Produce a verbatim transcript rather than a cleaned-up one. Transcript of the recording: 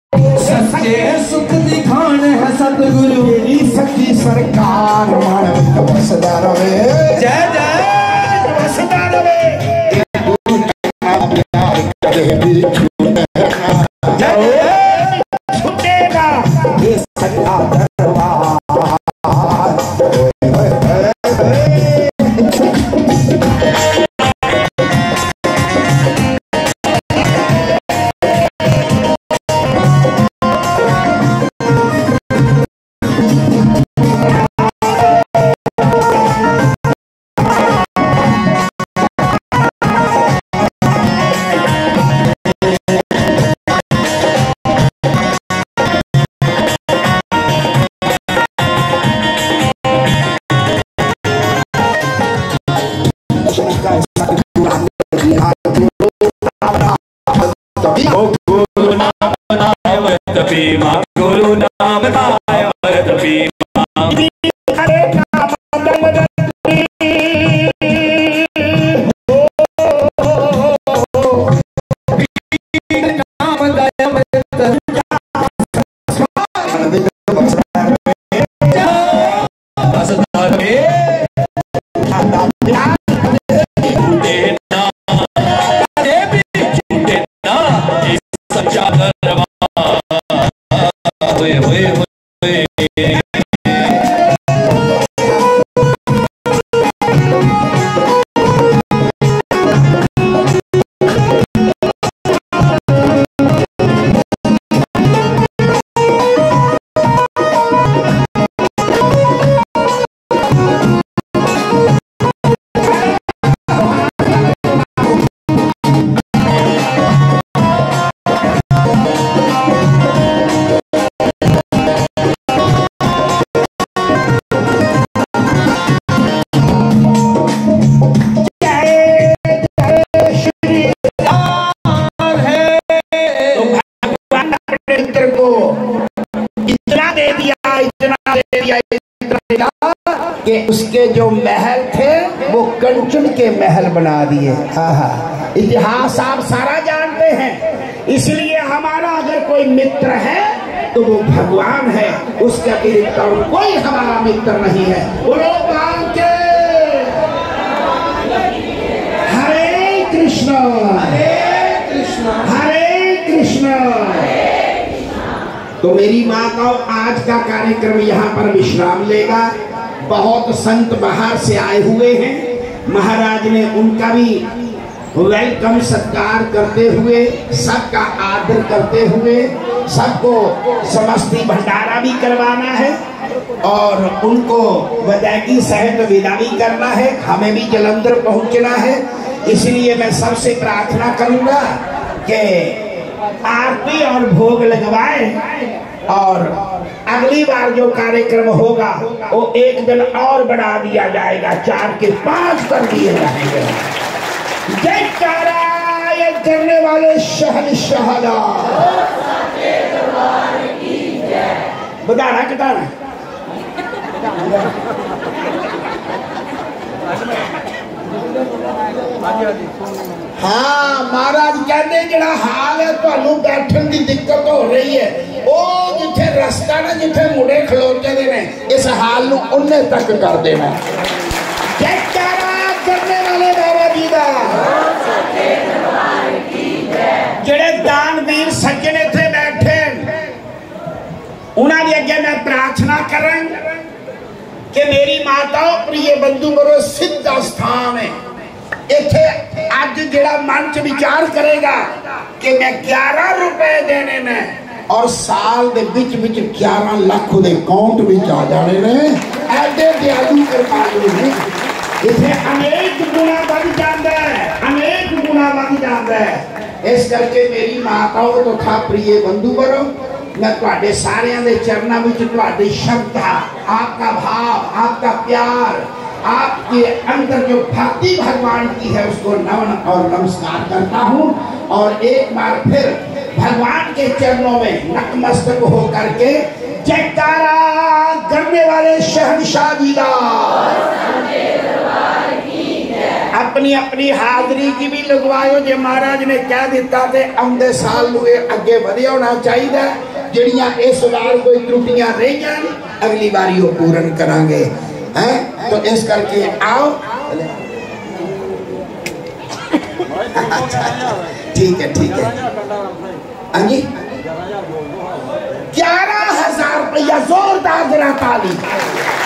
सच्चे सुख दिखान है सतगुरु मेरी सच्ची सरकार मानव बसदा रवे। जय जय बसदा रवे। छूटेगा ये सच्चा दरबार। गुरु नाम कि उसके जो महल थे वो कंचन के महल बना दिए। इतिहास आप सारा जानते हैं। इसलिए हमारा अगर कोई मित्र है तो वो भगवान है, उसके अतिरिक्त और कोई हमारा मित्र नहीं है। बोलो के हरे कृष्ण हरे कृष्ण हरे कृष्ण। तो मेरी माँ का आज का कार्यक्रम यहाँ पर विश्राम लेगा। बहुत संत बाहर से आए हुए हैं। महाराज ने उनका भी वेलकम सत्कार करते हुए, सबका आदर करते हुए, सबको समस्ती भंडारा भी करवाना है और उनको वैदागी सहित विदा भी करना है। हमें भी जलंधर पहुंचना है। इसलिए मैं सबसे प्रार्थना करूंगा कि आरती और भोग लगवाए और अगली बार जो कार्यक्रम होगा वो एक दिन और बढ़ा दिया जाएगा, चार के पांच कर दिए जाएंगे। जयकारा ये करने वाले शहंशाह बताना कटाना। हाँ महाराज कहते जरा हाल है तो बैठने की दिक्कत हो रही है, वो जिथे रास्ता ना जिथे मुड़े खलोते ने इस हाल नू उन्ने तक कर देना। जयकारा करने वाले बाबा जी का। जेड़े दानवीर सज्जन इथे बैठे उन्होंने अगे मैं प्रार्थना करें कि मेरी माता प्रिय बंधु करो सिद्ध स्थान है इथे अज जेड़ा मन च विचार करेगा कि मैं ग्यारह रुपए देने में और साल दे विच विच ग्यारह लाख दे अकाउंट विच आ जाने ने। ऐसे दयालु कृपालु ने इथे अनेक गुना बढ़ जाता है, अनेक गुना बढ़ जाता है। इस करके मेरी माताओं तो था प्रिय बंधु करो मैं तुहाडे सारियां दे चरणों में तुहाडी श्रद्धा, आपका भाव, आपका प्यार, आपके अंदर जो भक्ति भगवान की है उसको नमन और नमस्कार करता हूँ और एक बार फिर भगवान के चरणों में नतमस्तक होकर के जयकारा करने वाले शहंशाह जी का अपनी अपनी हाजरी की भी लगवाओ। जे महाराज ने कह दिता तो आउंदे साल नूं अगे वधे होना चाहिए। जिहड़ियां इस बार कोई त्रुटियां रही अगली बारी वो पूर्ण करांगे हैं। तो इस करके आओ ठीक है ठीक है। हाँ जी ग्यारह हजार रुपया जोरदार जरा ताली।